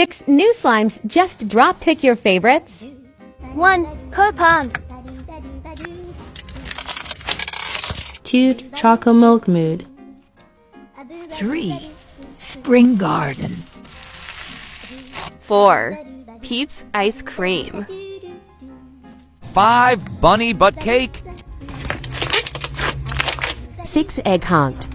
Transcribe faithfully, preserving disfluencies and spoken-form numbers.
Six new slimes. Just drop pick your favorites. One, Copan. Two, Choco Milk Mood. Three, Spring Garden. Four, Peeps Ice Cream. Five, Bunny Butt Cake. Six, Egg Hunt.